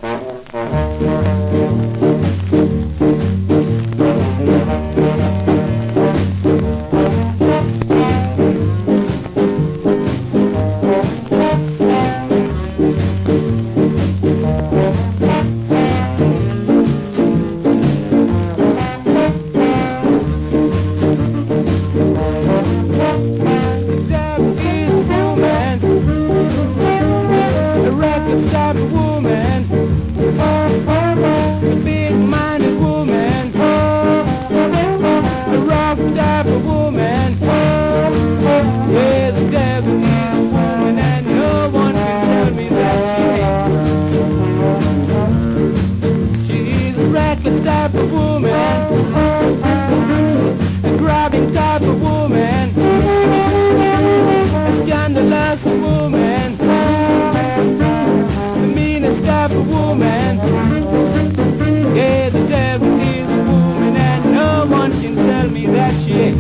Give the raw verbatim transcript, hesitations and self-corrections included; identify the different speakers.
Speaker 1: Type of woman, a big-minded woman, a rough type of woman. Yeah, the devil is a woman, and no one can tell me that she ain't. She's a reckless type of woman, a grabbing type of woman, a scandalous woman, type of woman. Yeah, the devil is a woman, and no one can tell me that she ain't.